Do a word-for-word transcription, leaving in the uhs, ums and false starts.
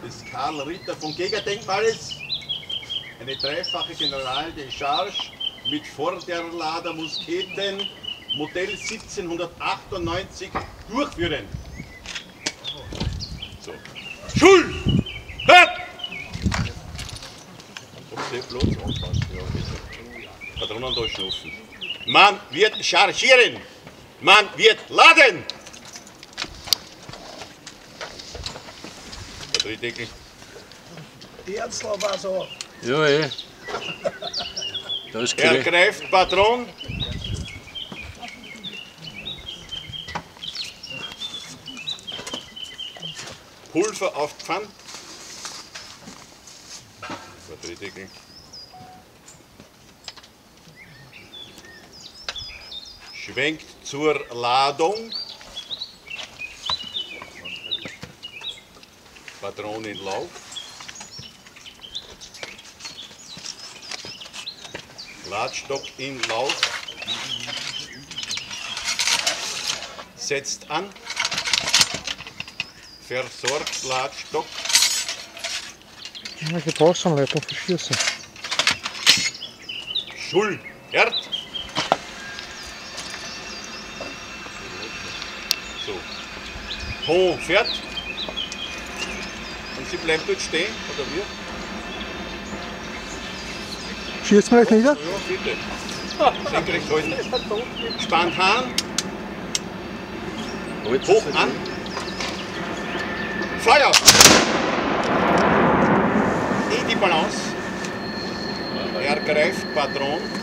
des Karl Ritter von Gegendenkmales eine dreifache General-Decharge mit Vorderlader-Musketen Modell siebzehnhundertachtundneunzig durchführen. So. Schul! Hört! Patronentaschen offen. Man wird chargieren. Man wird laden. Der Drehdekel. Die Ernstler war so. Ja, eh. Das Er greift Patron. Pulver auf Pfand. Der Drehdekel. Schwenkt zur Ladung. Patron in Lauf. Ladstock in Lauf. Setzt an. Versorgt Ladstock. Ja, ich brauche schon Leute für Schießen. Schul. Herd. So. Ton fährt. Und sie bleibt dort stehen, oder wie? Schießt mir euch nieder? Ja, bitte. Senkrecht halten. Spannt Hahn. Hoch an. Feuer! In die Balance. Er greift Patron.